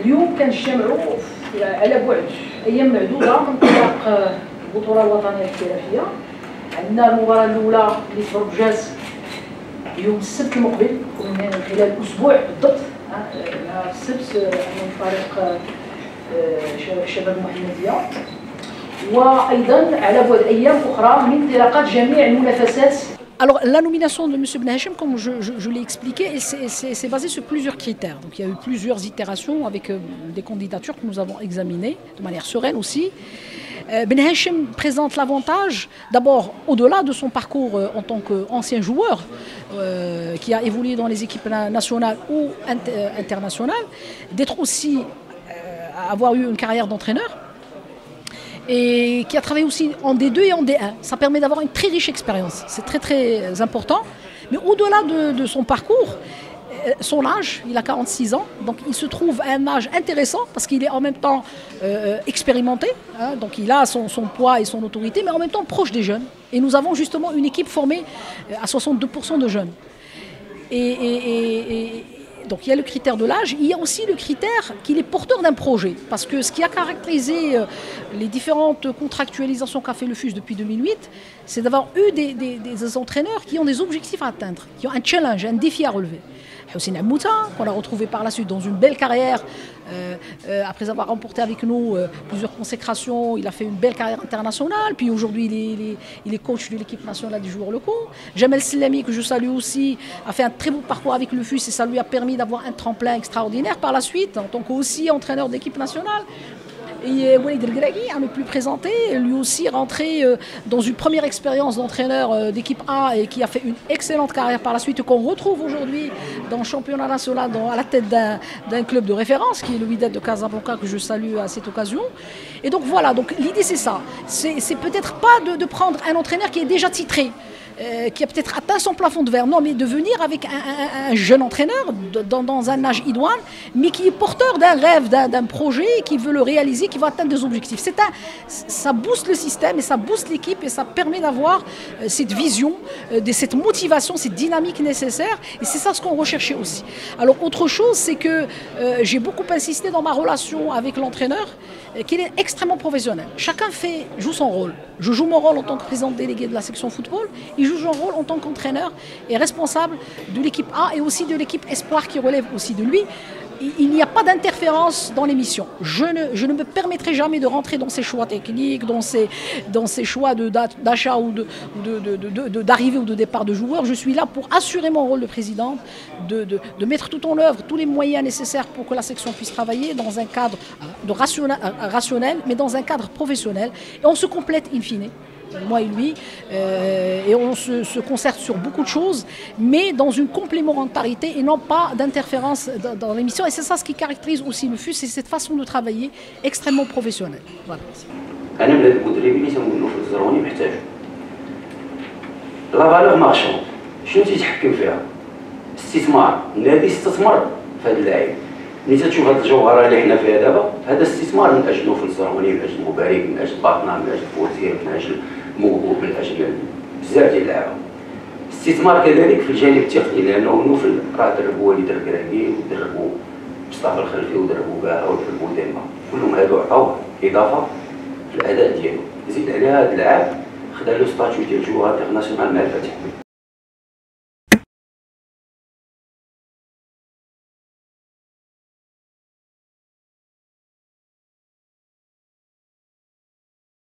اليوم كنجتمعوا على بعد ايام معدوده من انطلاق البطوله الوطنيه الاحترافيه. عندنا المباراه الاولى اللي في بربجاز يوم السبت المقبل، ومن خلال اسبوع بالضبط نهار السبت امام فريق الشباب المحمديه، وايضا على بعد ايام اخرى من انطلاقات جميع المنافسات. Alors, la nomination de M. Benhachem, comme je l'ai expliqué, c'est basé sur plusieurs critères. Donc, il y a eu plusieurs itérations avec des candidatures que nous avons examinées de manière sereine aussi. Benhachem présente l'avantage, d'abord, au-delà de son parcours en tant qu'ancien joueur, qui a évolué dans les équipes nationales ou internationales, d'être aussi, avoir eu une carrière d'entraîneur, et qui a travaillé aussi en D2 et en D1. Ça permet d'avoir une très riche expérience. C'est très très important. Mais au-delà de son parcours, son âge, il a 46 ans, donc il se trouve à un âge intéressant parce qu'il est en même temps expérimenté, hein, donc il a son poids et son autorité, mais en même temps proche des jeunes. Et nous avons justement une équipe formée à 62% de jeunes. Donc il y a le critère de l'âge, il y a aussi le critère qu'il est porteur d'un projet. Parce que ce qui a caractérisé les différentes contractualisations qu'a fait le FUS depuis 2008, c'est d'avoir eu des entraîneurs qui ont des objectifs à atteindre, qui ont un challenge, un défi à relever. Houssine Amouta, qu'on a retrouvé par la suite dans une belle carrière, après avoir remporté avec nous plusieurs consécrations, il a fait une belle carrière internationale, puis aujourd'hui il est coach de l'équipe nationale des joueurs locaux. Jamel Slami, que je salue aussi, a fait un très beau parcours avec le FUS et ça lui a permis d'avoir un tremplin extraordinaire par la suite, en tant qu'aussi entraîneur d'équipe nationale. Et Walid El Gragui, à ne plus présenter, lui aussi rentré dans une première expérience d'entraîneur d'équipe A et qui a fait une excellente carrière par la suite, qu'on retrouve aujourd'hui dans le championnat national à la tête d'un club de référence qui est le Wydad de Casablanca, que je salue à cette occasion. Et donc voilà, donc l'idée c'est ça, c'est peut-être pas de prendre un entraîneur qui est déjà titré, qui a peut-être atteint son plafond de verre, non, mais de venir avec un jeune entraîneur dans un âge idoine, mais qui est porteur d'un rêve, d'un projet, qui veut le réaliser, qui va atteindre des objectifs. Ça booste le système et ça booste l'équipe et ça permet d'avoir cette vision, cette motivation, cette dynamique nécessaire, et c'est ça ce qu'on recherchait aussi. Alors autre chose, c'est que j'ai beaucoup insisté dans ma relation avec l'entraîneur, qu'il est extrêmement professionnel. Chacun joue son rôle. Je joue mon rôle en tant que président délégué de la section football, il joue son rôle en tant qu'entraîneur et responsable de l'équipe A et aussi de l'équipe Espoir qui relève aussi de lui. Il n'y a pas d'interférence dans les missions. Je ne me permettrai jamais de rentrer dans ses choix techniques, dans ses choix d'achat ou d'arrivée ou de départ de joueurs. Je suis là pour assurer mon rôle de président, de mettre tout en œuvre, tous les moyens nécessaires pour que la section puisse travailler dans un cadre rationnel, mais dans un cadre professionnel. Et on se complète in fine. Moi et lui, et on se concerte sur beaucoup de choses, mais dans une complémentarité et non pas d'interférence dans l'émission. Et c'est ça ce qui caractérise aussi le FUS, c'est cette façon de travailler extrêmement professionnelle. Voilà. لا فالور مارشون شنو تيتحكم فيها؟ الاستثمار، النادي استثمر في هذا اللاعب. ملي تشوف هذه الجوهره اللي حنا فيها دابا، هذا استثمار من اجل نوف الزروني، من اجل مبارك، من اجل باطنا، من اجل فوزير، من اجل موهوب، من اجل بزاف ديال اللعابه. استثمار كذلك في الجانب التقني، لانه نوفل راه دربوا وليد الكراكي ودربوا مصطفى الخلفي ودربوا كاع ودربوا ديما، كلهم هادو عطاوه اضافه في الاداء ديالو. زيد عليها هذا اللاعب خدا له ستاتيو ديال جوهر انترناسيونال مع الفتح.